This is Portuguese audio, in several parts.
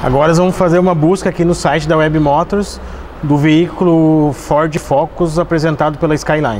Agora nós vamos fazer uma busca aqui no site da Web Motors do veículo Ford Focus apresentado pela Skyline.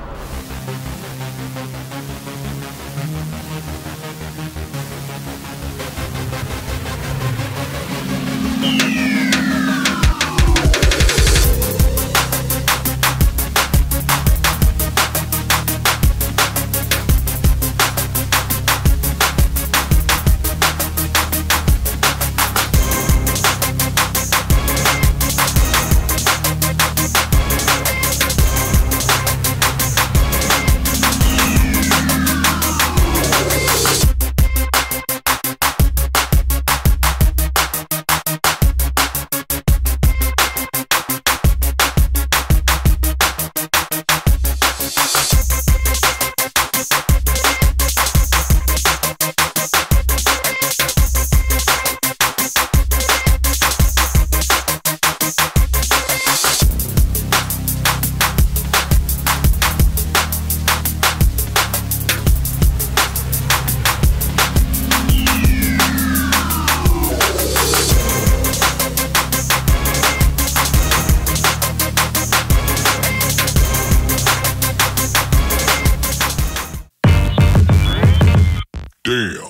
Damn.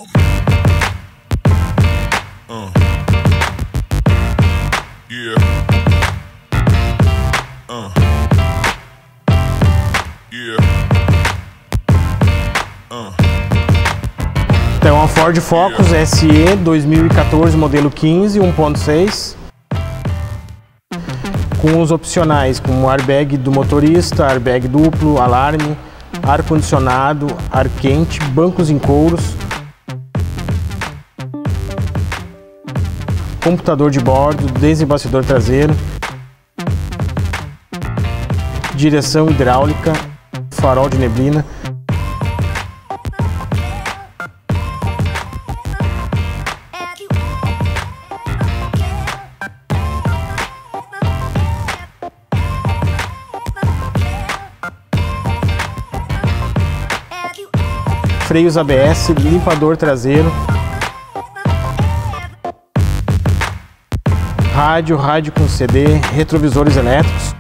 Yeah. Yeah. Então, a Ford Focus SE 2014, modelo 15, 1.6, com os opcionais como airbag do motorista, airbag duplo, alarme, ar-condicionado, ar quente, bancos em couros, computador de bordo, desembaçador traseiro, direção hidráulica, farol de neblina, freios ABS, limpador traseiro, rádio com CD, retrovisores elétricos,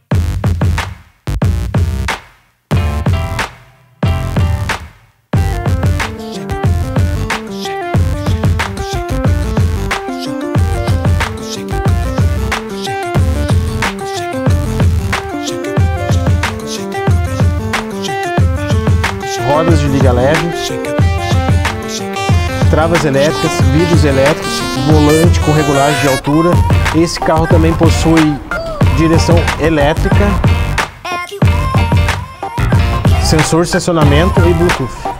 rodas de liga leve, travas elétricas, vidros elétricos, volante com regulagem de altura. Esse carro também possui direção elétrica, sensor de estacionamento e Bluetooth.